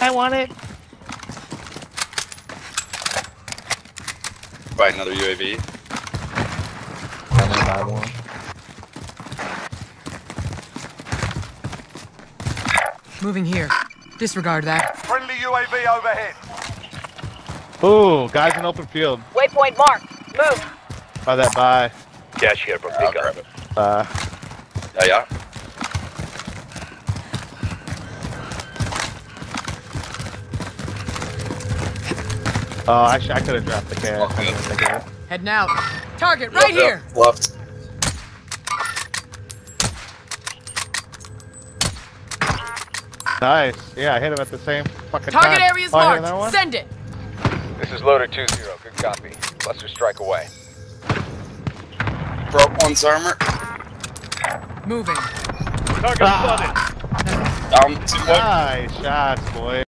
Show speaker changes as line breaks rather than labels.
I want it.
Right, another UAV.
I'm gonna buy one.
Moving here. Disregard that.
Friendly UAV overhead.
Ooh, guys in open field.
Waypoint marked. Move.
By that buy.
Cash here for
I'll
pickup.
grab it.
Yeah.
Oh, actually, I could have dropped the cash.
Oh, good.
Heading out. Target right here.
Left.
Nice. Yeah, I hit him at the same fucking
Target
time.
area is
Oh, I hit another
marked.
one?
Send it.
This is loader 2-0. Good copy. Cluster strike away.
Broke one's armor.
Moving.
Target spotted.
Down 2
Nice shots, boy.